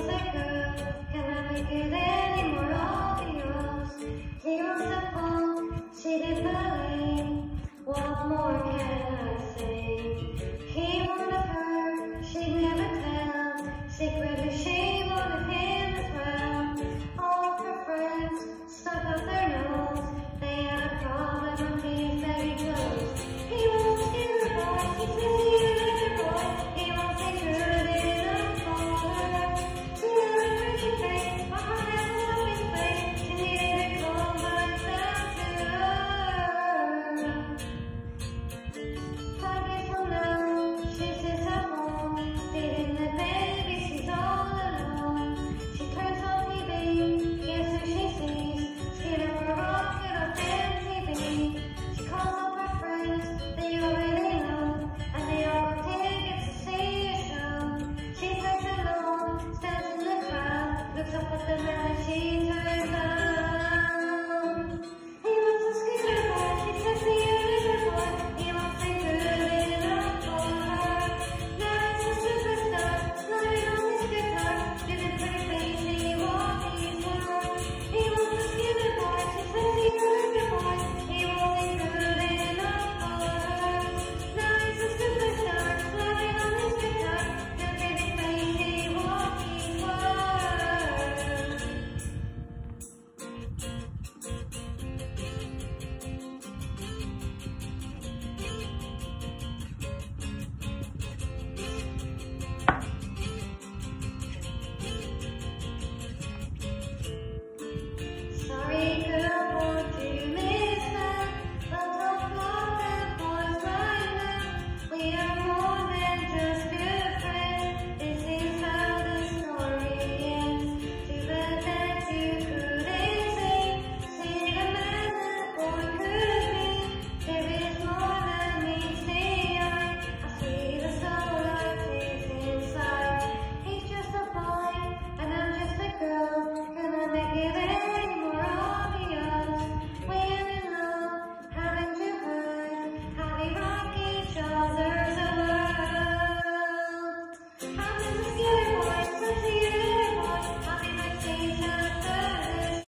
said, girl, can I make it any more obvious? He was the phone, she did ballet. What more can I say? He would have heard, she'd never tell. Secret